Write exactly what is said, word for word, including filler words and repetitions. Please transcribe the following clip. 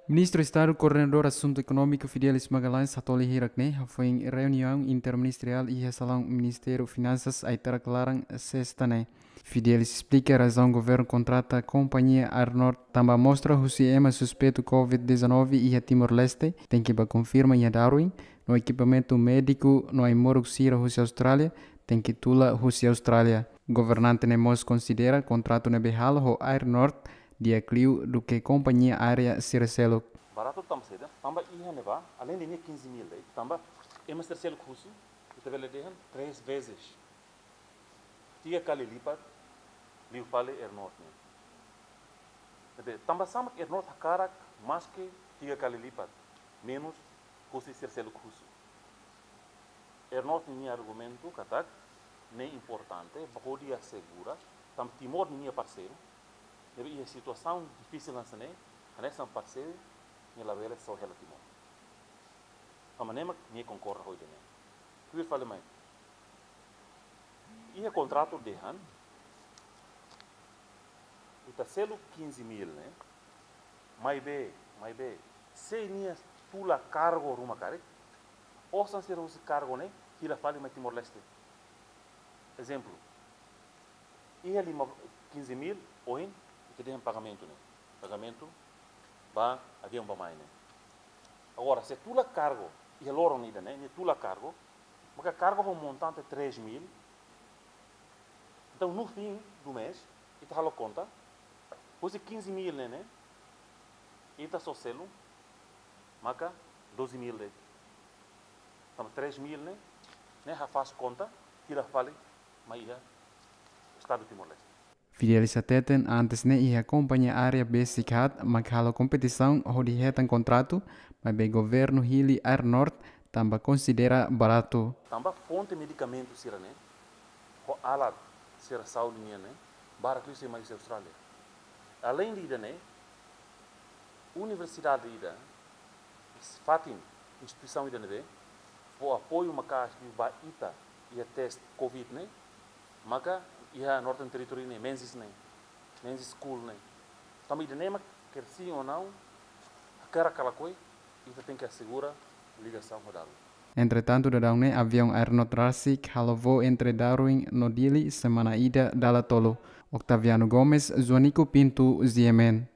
Ministro de Estado Coordenador Assunto Econômico Fidelis Magalhães Hatoli Hirakne foi em reunião interministerial e salão Ministério Finanças Aitara Clarang sexta-ne. Fidelis explica a razão do governo contrata a companhia Arnor também mostra o C M suspeito covid dezenove e a Timor-Leste tem que confirma em Darwin no equipamento médico no Imorux-Sira Rússia Austrália tem que tula Rússia Austrália. Governante Nemos considera contrato nebehal ho Arnor dia clio do que companhia aérea Circelo. Barato tam seda, tamba iha neva, além de quinze mil, tamba ema Circelo custo, que teve dehan três vezes. Tiga kali lipat, liu fale Airnort ne. Jadi tamba sama Airnort hakarak mais que tiga kali lipat, menos custo Circelo custo. Airnort ni argumento katak nem importante, bahwa dia segura, tam Timor ni parceiro. Deve ir a situação difícil nessa né, a nessa parceiro, nem lá vela só ela Timor. A maneira que nem concorda hoje né. Tu fala mais. E o contrato de han, o terceiro quinze mil né, mais bem, mais bem, se nem tula cargo ruma care, ou se não se cargo né, que ela fala mais Timor Leste. Exemplo, e ali quinze mil, hoje que tem pagamento, né? Pagamento, vai avião para mais, né? Agora, se tu la cargo e a loro nida, né? Tu la cargo, mas a cargo é um montante de três mil, então no fim do mês, e tá a conta, pois é quinze mil, né? E tá só selo, maca doze mil, né? Então três mil, né? Né? Já faz conta, tira fale, mas é Estado de Timor-Leste. Fidelis ateten antes ne e a companhia área basic hat maghalo competição hodihetan contrato mas bem governo hili Air Nord também considera barato. Também fonte medicamento sira né, ho alat sira saúde né, barato isso mais Austrália. Além disso né, universidade ida, fatin instituição ida né, o apoio macas de ba ita e a teste covid né, maka ia Northern Territory ne, men's ne, men's school ne. Também de nema quer sim ou não, aquela aquela coisa, isso tem que assegurar ligação rodada. Entretanto, dadang ne avião Airnot Rasik halovou entre Darwin no Dili semana ida dala tolo. Octaviano Gomes, Zonico Pinto, Ziemen.